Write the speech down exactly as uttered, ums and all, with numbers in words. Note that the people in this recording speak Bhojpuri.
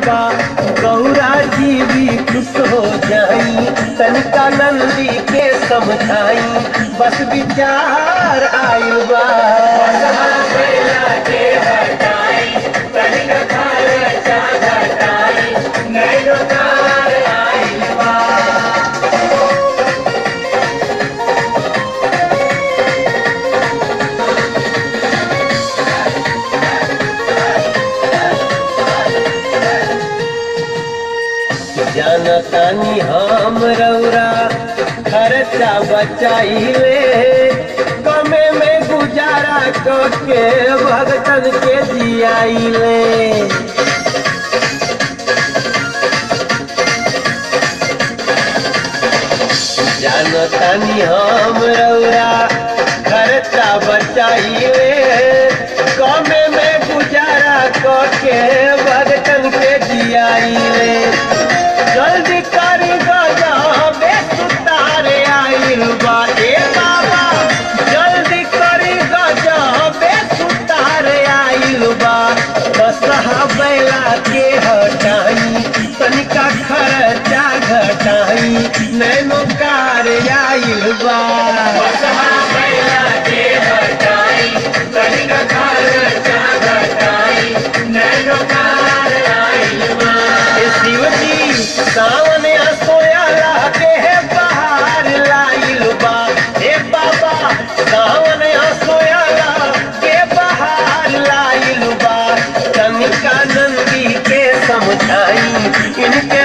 बा गौरा जी भी खुश हो जाई तनिका नंदी के समझाई बस विचार आइल बा जानतानी हम रौरा खर्चा बचाइले गमे में गुजारा करके भगतन के जियाइले जानतानी हम रौरा खर्चा बचाइले गमे में गुजारा करके भगतन के जियाइले जल्दी करी गजा बेसुतारे आइल बा ए बाबा जल्दी करी गजा बेसुतारे आइल बा बसहा बैला के हटाई तनिका खर्चा घटाई नैनो कार आइल बा बसहा बैला के हटाई तनिका खर्चा घटाई नैनो कार आइल बा शिव जी सावन सोया के है बहार लाइल बा हे बाबा सावन सोया के बहार लाइल बा तनिका नंदी के समझाई इनके